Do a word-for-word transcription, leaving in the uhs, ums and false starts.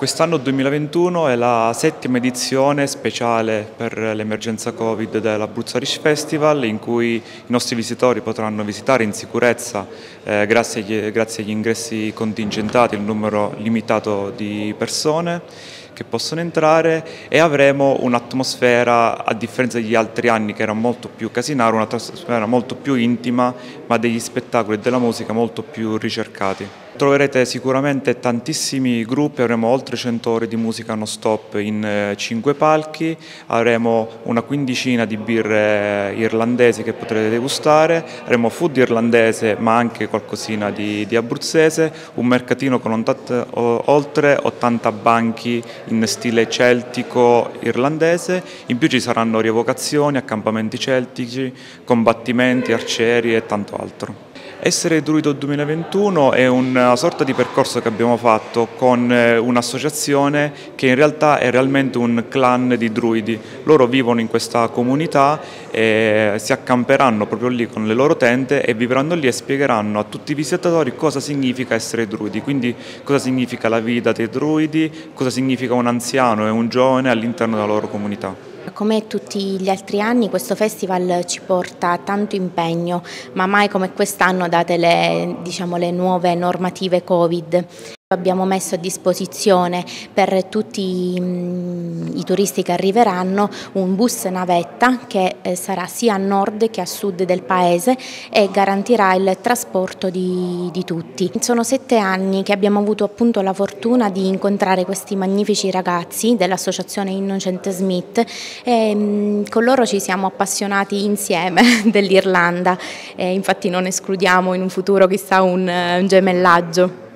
Quest'anno duemilaventuno è la settima edizione speciale per l'emergenza Covid dell'Abruzzo Irish Festival, in cui i nostri visitori potranno visitare in sicurezza, eh, grazie, agli, grazie agli ingressi contingentati, il numero limitato di persone che possono entrare, e avremo un'atmosfera, a differenza degli altri anni che era molto più casinara, un'atmosfera molto più intima, ma degli spettacoli e della musica molto più ricercati. Troverete sicuramente tantissimi gruppi, avremo oltre cento ore di musica non stop in cinque palchi, avremo una quindicina di birre irlandesi che potrete degustare, avremo food irlandese ma anche qualcosina di, di abruzzese, un mercatino con oltre ottanta banchi in stile celtico irlandese, in più ci saranno rievocazioni, accampamenti celtici, combattimenti, arcieri e tanto altro. Essere Druido duemilaventuno è una sorta di percorso che abbiamo fatto con un'associazione che in realtà è realmente un clan di druidi. Loro vivono in questa comunità e si accamperanno proprio lì con le loro tende e vivranno lì e spiegheranno a tutti i visitatori cosa significa essere druidi, quindi cosa significa la vita dei druidi, cosa significa un anziano e un giovane all'interno della loro comunità. Come tutti gli altri anni questo festival ci porta tanto impegno, ma mai come quest'anno date le, diciamo, le nuove normative Covid. Abbiamo messo a disposizione per tutti i, i turisti che arriveranno un bus navetta che eh, sarà sia a nord che a sud del paese e garantirà il trasporto di, di tutti. Sono sette anni che abbiamo avuto appunto la fortuna di incontrare questi magnifici ragazzi dell'associazione Innocent Smith e mh, con loro ci siamo appassionati insieme dell'Irlanda e infatti non escludiamo in un futuro chissà un, un gemellaggio.